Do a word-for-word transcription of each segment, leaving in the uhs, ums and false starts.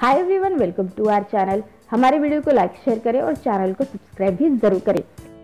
Hi everyone, welcome to our channel. हमारे video को like share करें और चैनल को सब्सक्राइब भी जरूर करें।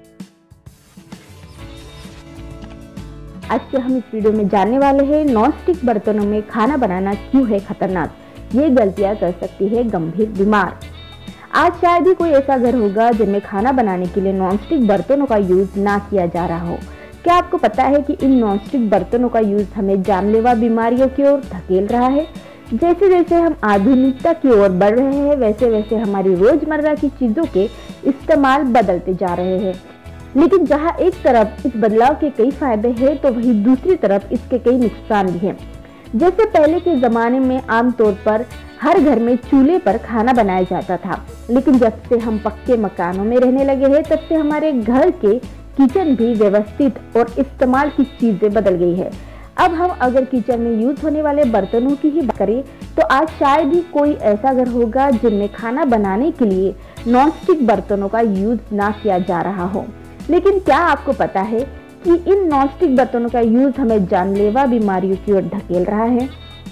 आज के हम इस वीडियो में जानने वाले हैं नॉन स्टिक बर्तनों में खाना बनाना क्यों है खतरनाक। ये गलतियां कर सकती है गंभीर बीमार। आज शायद ही कोई ऐसा घर होगा जिनमें खाना बनाने के लिए नॉन स्टिक बर्तनों का यूज ना किया जा रहा हो। क्या आपको पता है कि इन नॉन स्टिक बर्तनों का यूज हमें जानलेवा बीमारियों की ओर धकेल रहा है। जैसे जैसे हम आधुनिकता की ओर बढ़ रहे हैं, वैसे वैसे हमारी रोजमर्रा की चीजों के इस्तेमाल बदलते जा रहे हैं। लेकिन जहां एक तरफ इस बदलाव के कई फायदे हैं, तो वहीं दूसरी तरफ इसके कई नुकसान भी हैं। जैसे पहले के जमाने में आमतौर पर हर घर में चूल्हे पर खाना बनाया जाता था, लेकिन जब से हम पक्के मकानों में रहने लगे हैं, तब से हमारे घर के किचन भी व्यवस्थित और इस्तेमाल की चीजें बदल गई है। अब हम अगर किचन में यूज होने वाले बर्तनों की ही बात करें, तो आज शायद ही कोई ऐसा घर होगा जिनमें खाना बनाने के लिए नॉन स्टिक बर्तनों का यूज ना किया जा रहा हो। लेकिन क्या आपको पता है कि इन नॉन स्टिक बर्तनों का यूज हमें जानलेवा बीमारियों की ओर धकेल रहा है।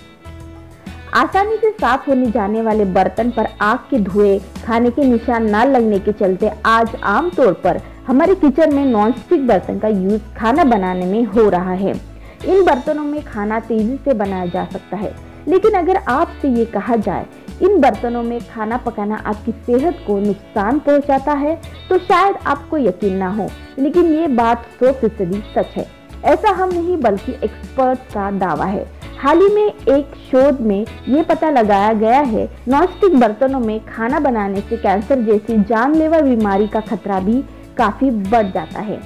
आसानी से साफ होने जाने वाले बर्तन पर आग के धुएं, खाने के निशान न लगने के चलते आज आमतौर पर हमारे किचन में नॉन स्टिक बर्तन का यूज खाना बनाने में हो रहा है। इन बर्तनों में खाना तेजी से बनाया जा सकता है, लेकिन अगर आपसे ये कहा जाए इन बर्तनों में खाना पकाना आपकी सेहत को नुकसान पहुंचाता है, तो शायद आपको यकीन ना हो, लेकिन ये बात सौ फीसदी सच है। ऐसा हम नहीं बल्कि एक्सपर्ट्स का दावा है। हाल ही में एक शोध में ये पता लगाया गया है, नॉन स्टिक बर्तनों में खाना बनाने से कैंसर जैसी जानलेवा बीमारी का खतरा भी काफी बढ़ जाता है।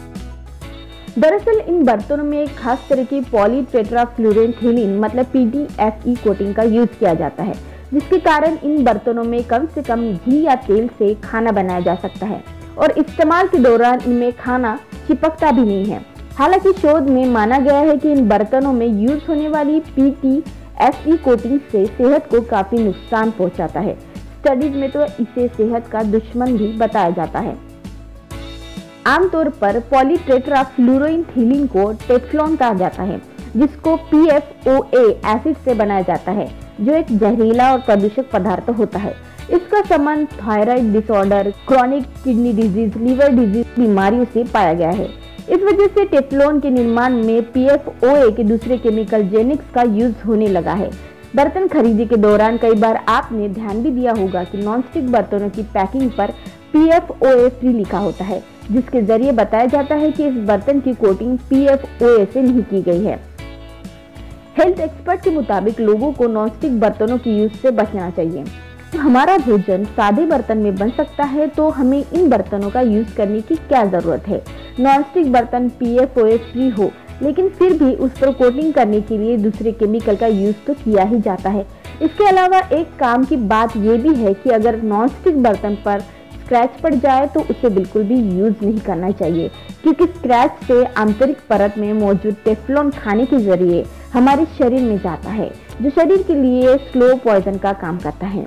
दरअसल इन बर्तनों में एक खास तरह की पॉलीटेट्राफ्लोरोएथेलीन मतलब P T F E coating का यूज किया जाता है, जिसके कारण इन बर्तनों में कम से कम घी या तेल से खाना बनाया जा सकता है और इस्तेमाल के दौरान इनमें खाना चिपकता भी नहीं है। हालांकि शोध में माना गया है कि इन बर्तनों में यूज होने वाली P T F E coating से सेहत को काफी नुकसान पहुंचाता है। स्टडीज में तो इसे सेहत का दुश्मन भी बताया जाता है। आमतौर पर पॉलीटेट्राफ्लोरोएथेलीन को टेफ्लॉन कहा जाता है, जिसको P F O A acid से बनाया जाता है, जो एक जहरीला और प्रदूषक पदार्थ होता है। इसका संबंध thyroid disorder, chronic kidney disease, liver disease बीमारियों से पाया गया है। इस वजह से टेफ्लॉन के निर्माण में पी एफ ओ ए के दूसरे केमिकल जेनिक्स का यूज होने लगा है। बर्तन खरीदी के दौरान कई बार आपने ध्यान भी दिया होगा कि नॉनस्टिक बर्तनों की पैकिंग पर P F O A free लिखा होता है, जिसके जरिए बताया जाता है कि इस बर्तन की coating P F O A से नहीं की गई है। हेल्थ एक्सपर्ट के मुताबिक लोगों को नॉनस्टिक बर्तनों की यूज से बचना चाहिए। हमारा भोजन सादे बर्तन में बन सकता है, तो हमें इन बर्तनों का यूज करने की क्या जरूरत है। नॉनस्टिक बर्तन P F O A free हो, लेकिन फिर भी उस पर कोटिंग करने के लिए दूसरे केमिकल का यूज तो किया ही जाता है। इसके अलावा एक काम की बात यह भी है कि अगर नॉनस्टिक बर्तन पर स्क्रैच पड़ जाए तो उसे बिल्कुल भी यूज नहीं करना चाहिए, क्योंकि स्क्रैच से आंतरिक परत में मौजूद टेफ्लॉन खाने के जरिए हमारे शरीर में जाता है, जो शरीर के लिए स्लो पॉइजन का काम करता है।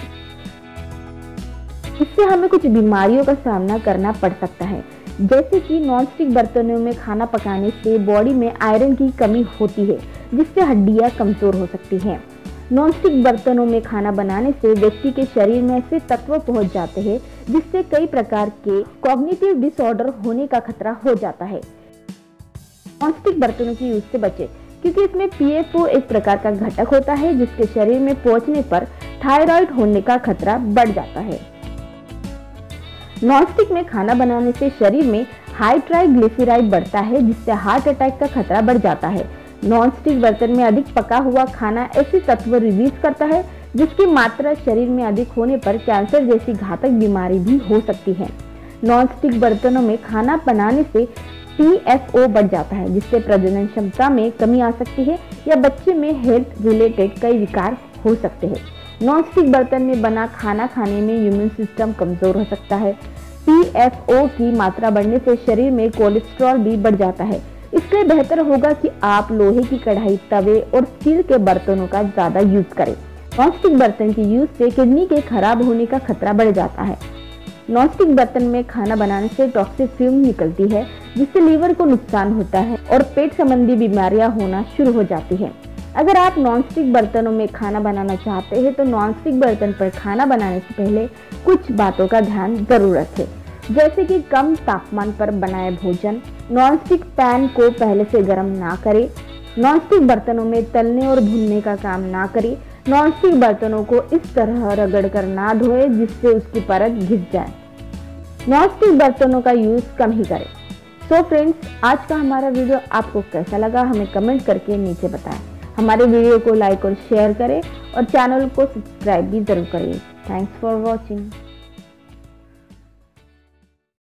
इससे हमें कुछ बीमारियों का सामना करना पड़ सकता है, जैसे कि नॉनस्टिक बर्तनों में खाना पकाने से बॉडी में आयरन की कमी होती है, जिससे हड्डियां कमजोर हो सकती हैं। नॉनस्टिक बर्तनों में खाना बनाने से व्यक्ति के शरीर में ऐसे तत्व पहुंच जाते हैं, जिससे कई प्रकार के कॉग्निटिव डिसऑर्डर होने का खतरा हो जाता है। नॉनस्टिक बर्तनों की यूज से बचें, क्योंकि इसमें पी एफ ओ एक प्रकार का घटक होता है, जिसके शरीर में पहुंचने पर थायराइड होने का खतरा बढ़ जाता है। नॉनस्टिक में खाना बनाने से शरीर में हाई ट्राइग्लिसराइड बढ़ता है, जिससे हार्ट अटैक का खतरा बढ़ जाता है। नॉनस्टिक बर्तन में अधिक पका हुआ खाना ऐसे तत्व रिलीज करता है, जिसकी मात्रा शरीर में अधिक होने पर कैंसर जैसी घातक बीमारी भी हो सकती है। नॉनस्टिक बर्तनों में खाना बनाने से पी एफ ओ बढ़ जाता है, जिससे प्रजनन क्षमता में कमी आ सकती है या बच्चे में हेल्थ रिलेटेड कई विकार हो सकते हैं। नॉनस्टिक बर्तन में बना खाना खाने में इम्यून सिस्टम कमजोर हो सकता है। पी एफ ओ की मात्रा बढ़ने से शरीर में कोलेस्ट्रॉल भी बढ़ जाता है। इसलिए बेहतर होगा कि आप लोहे की कढ़ाई, तवे और स्टील के बर्तनों का ज्यादा यूज करें। नॉनस्टिक बर्तन के यूज से किडनी के खराब होने का खतरा बढ़ जाता है। नॉनस्टिक बर्तन में खाना बनाने से टॉक्सिक फ्यूम निकलती है, जिससे लीवर को नुकसान होता है और पेट संबंधी बीमारियां होना शुरू हो जाती है। अगर आप नॉनस्टिक बर्तनों में खाना बनाना चाहते हैं तो नॉनस्टिक बर्तन पर खाना बनाने से पहले कुछ बातों का ध्यान जरूर रखें, जैसे कि कम तापमान पर बनाए भोजन, नॉनस्टिक पैन को पहले से गर्म ना करें, नॉनस्टिक बर्तनों में तलने और भूनने का काम ना करें, नॉनस्टिक बर्तनों को इस तरह रगड़ कर ना धोएं जिससे उसकी परत घिस जाए, नॉनस्टिक बर्तनों का यूज कम ही करें। सो फ्रेंड्स, आज का हमारा वीडियो आपको कैसा लगा हमें कमेंट करके नीचे बताएं। हमारे वीडियो को लाइक और शेयर करें और चैनल को सब्सक्राइब भी जरूर करिए। Thanks for watching.